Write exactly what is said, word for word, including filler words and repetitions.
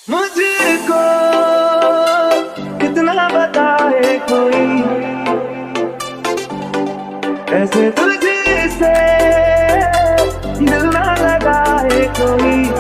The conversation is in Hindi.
मुझको कितना बताए कोई, ऐसे तुझसे दिल ना लगाए कोई।